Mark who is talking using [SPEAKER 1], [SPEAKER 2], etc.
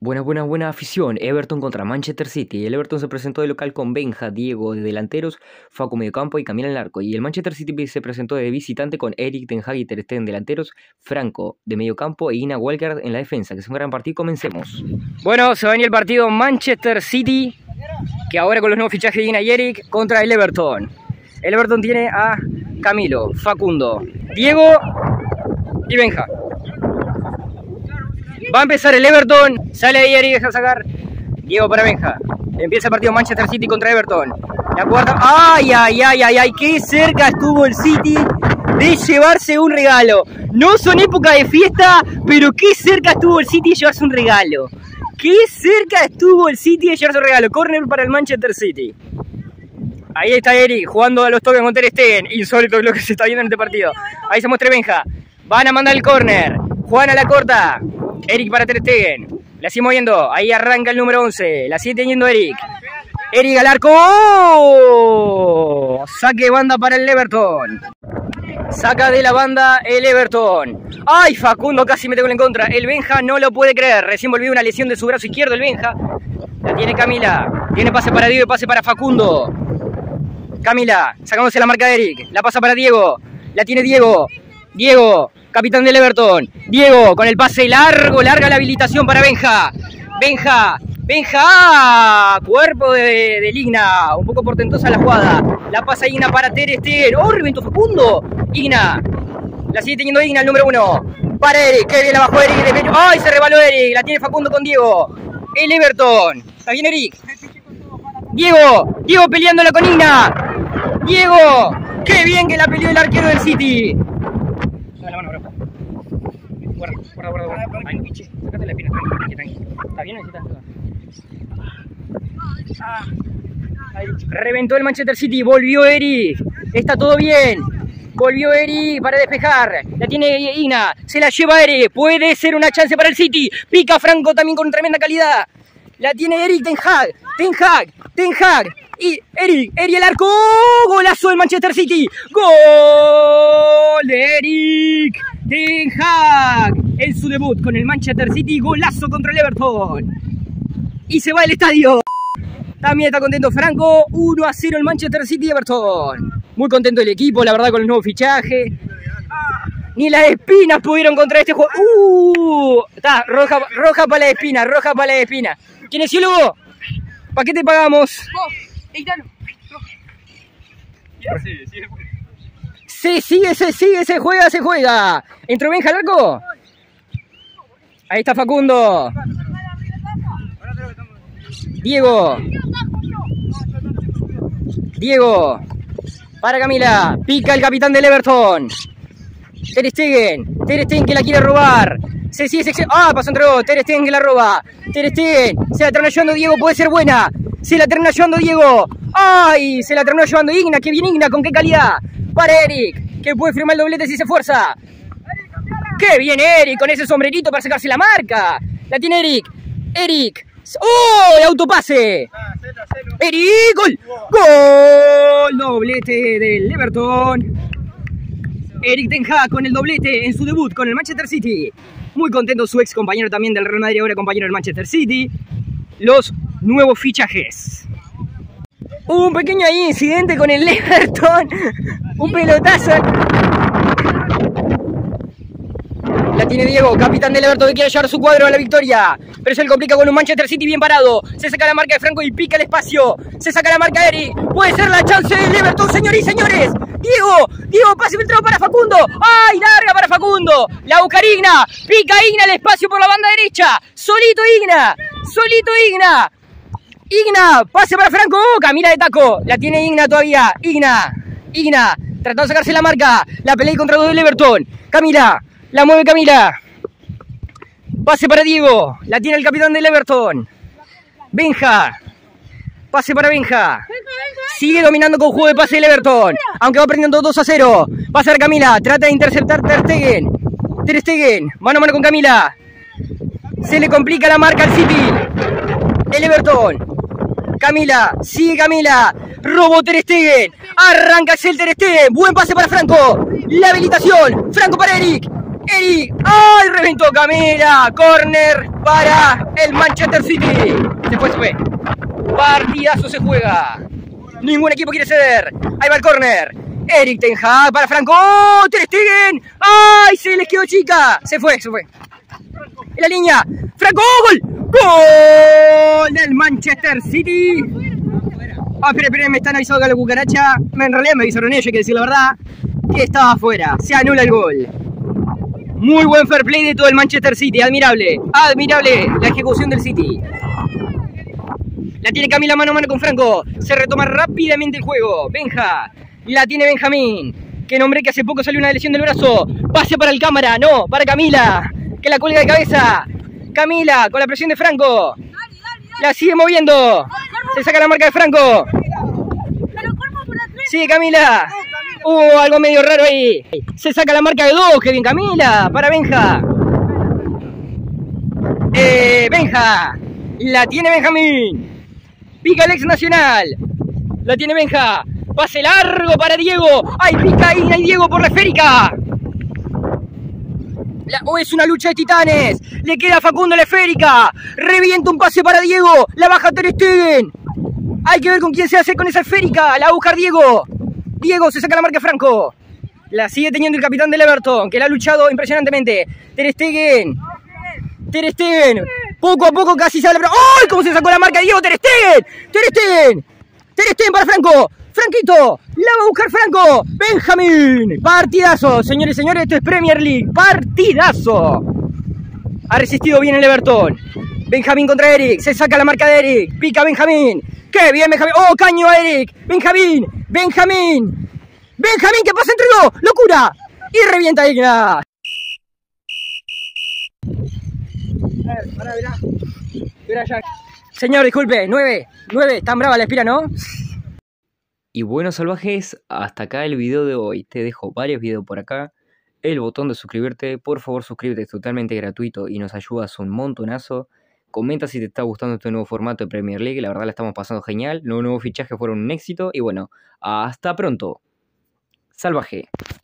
[SPEAKER 1] Buena afición. Everton contra Manchester City. El Everton se presentó de local con Benja, Diego de delanteros, Facu mediocampo y Camila en el arco. Y el Manchester City se presentó de visitante con Erik ten Hag y Ter Stegen delanteros, Franco de mediocampo e Ina Walker en la defensa. Que es un gran partido. Comencemos. Bueno, se va a venir el partido Manchester City, que ahora con los nuevos fichajes de Ina y Erik, contra el Everton. El Everton tiene a Camilo, Facundo, Diego y Benja. Va a empezar el Everton, sale ahí Eric, deja sacar Diego para Benja. Empieza el partido Manchester City contra Everton. La cuarta, ¡ay! ¡Qué cerca estuvo el City de llevarse un regalo! No son época de fiesta, pero qué cerca estuvo el City de llevarse un regalo. ¡Qué cerca estuvo el City de llevarse un regalo! Corner para el Manchester City. Ahí está Eric jugando a los toques con Ter Stegen. Insólito lo que se está viendo en este partido. Ahí se muestra Benja. Van a mandar el corner. Juan a la corta. Eric para Ter Stegen. La sigue moviendo. Ahí arranca el número 11. La sigue teniendo Eric. Eric al arco. ¡Oh! Saque de banda para el Everton. Saca de la banda el Everton. ¡Ay! Facundo casi mete gol en contra. El Benja no lo puede creer. Recién volvió una lesión de su brazo izquierdo el Benja. La tiene Camila. Tiene pase para Diego y pase para Facundo. Camila, sacándose la marca de Eric. La pasa para Diego. La tiene Diego. Diego, capitán del Everton. Diego, con el pase largo, larga la habilitación para Benja. Benja. Cuerpo de Igna. Un poco portentosa la jugada. La pasa Igna para Ter Stegen. ¡Oh, reventó Facundo! Igna. La sigue teniendo Igna, el número 1. Para Eric. Qué bien la bajó Eric. ¡Ay, se rebaló Eric! La tiene Facundo con Diego. El Everton. ¿Está bien Eric? Diego peleándola con Igna. Diego. ¡Qué bien que la peleó el arquero del City! La mano, bro. Guarda. Ay, piche. Sácate la espina, tranqui. ¿Está bien? Necesitas ayuda. Reventó el Manchester City. Volvió Eric. Está todo bien. Volvió Eric para despejar. La tiene Igna. Se la lleva Eric. Puede ser una chance para el City. Pica Franco también con tremenda calidad. La tiene Erik ten Hag. Y Eric el arco. Golazo del Manchester City. Gol de Erik ten Hag en su debut con el Manchester City. Golazo contra el Everton. Y se va del estadio. También está contento Franco. 1-0 el Manchester City Everton. Muy contento el equipo, la verdad, con el nuevo fichaje. Ni las espinas pudieron contra este juego. Está, roja para la espina. Kinesiólogo, ¿para qué te pagamos? Se juega. ¿Entró Benja al arco? Ahí está Facundo. Diego. Para Camila. Pica el capitán del Everton. Ter Stegen que la quiere robar. Pasó entre dos. Ter Stegen que la roba. Ter Stegen. Se la termina llevando Diego. Puede ser buena. Se la termina llevando Diego. ¡Ay! Se la terminó llevando Igna. ¡Qué bien Igna! ¿Con qué calidad? Para Eric. Que puede firmar el doblete si se esfuerza. ¡Qué bien Eric! Con ese sombrerito para sacarse la marca. La tiene Eric. ¡Oh! ¡El autopase! Eric. ¡Gol! Doblete del Everton. Erik ten Hag con el doblete en su debut con el Manchester City. Muy contento su ex compañero también del Real Madrid, ahora compañero del Manchester City. Los nuevos fichajes. Hubo un pequeño incidente con el Everton. Un pelotazo. La tiene Diego, capitán del Everton, que quiere llevar su cuadro a la victoria. Pero se le complica con un Manchester City bien parado. Se saca la marca de Franco y pica el espacio. Se saca la marca de Eric. Puede ser la chance del Everton, señores y señores. Diego, pase filtrado para Facundo. ¡Ay, larga para Facundo! La busca Igna. Pica Igna el espacio por la banda derecha. Solito Igna. Igna, pase para Franco. Camila de taco. La tiene Igna todavía. Igna. Tratando de sacarse la marca. La pelea contra dos del Everton. Camila. La mueve Camila. Pase para Diego. La tiene el capitán del Everton. Benja. Pase para Benja. Sigue dominando con juego de pase el Everton. Aunque va perdiendo 2-0. Va a ser Camila. Trata de interceptar Ter Stegen. Mano a mano con Camila. Se le complica la marca al City. El Everton. Sigue Camila. Robó Ter Stegen. Arranca Axel Ter Stegen. Buen pase para Franco. La habilitación. Franco para Eric. Eric. ¡Ay! Reventó Camila. Corner para el Manchester City. Se fue. Partidazo se juega. Ningún equipo quiere ceder. Ahí va el corner. Eric Ten Hag para Franco. ¡Oh! Ter Stegen. ¡Ay! Se les quedó chica. Se fue. En la línea. Franco. ¡Gol! ¡Gol del Manchester City! Ah, pero me están avisando acá la cucaracha. En realidad me avisaron ellos, hay que decir la verdad, que estaba afuera. Se anula el gol. Muy buen fair play de todo el Manchester City. Admirable la ejecución del City. La tiene Camila mano a mano con Franco. Se retoma rápidamente el juego. Benja. La tiene Benjamín. Que nombré que hace poco salió una lesión del brazo. Pase para el cámara. No, para Camila. Que la cuelga de cabeza. Camila con la presión de Franco. La sigue moviendo. Se saca la marca de Franco. Sigue Camila. Algo medio raro ahí. Se saca la marca de 2. Que bien Camila. Para Benja. Benja. La tiene Benjamín. Pica el ex Nacional. La tiene Benja. Pase largo para Diego. ¡Ay, pica ahí! ¡Ay, Diego por la esférica! Es una lucha de titanes. Le queda a Facundo la esférica. Revienta un pase para Diego. La baja Ter Stegen. Hay que ver con quién se hace con esa esférica. La va a buscar Diego. Diego se saca la marca Franco. La sigue teniendo el capitán del Everton, que la ha luchado impresionantemente. Ter Stegen. Poco a poco casi sale. ¡Ay! ¿Cómo se sacó la marca Diego? Ter Stegen para Franco. Franquito, la va a buscar Franco. Benjamín. Partidazo, señores y señores, esto es Premier League. Partidazo. Ha resistido bien el Everton. Benjamín contra Eric. Se saca la marca de Eric. Pica Benjamín. ¡Qué bien Benjamín! ¡Oh, caño a Eric! Benjamín. ¿Qué pasa entre dos? ¡Locura! Y revienta Igna. Verá ya. Señor, disculpe. 9. Tan brava la espira, ¿no?
[SPEAKER 2] Y bueno, salvajes, hasta acá el video de hoy. Te dejo varios videos por acá. El botón de suscribirte, por favor suscríbete, es totalmente gratuito y nos ayudas un montonazo. Comenta si te está gustando este nuevo formato de Premier League, la verdad la estamos pasando genial. Los nuevos fichajes fueron un éxito y bueno, hasta pronto. Salvaje.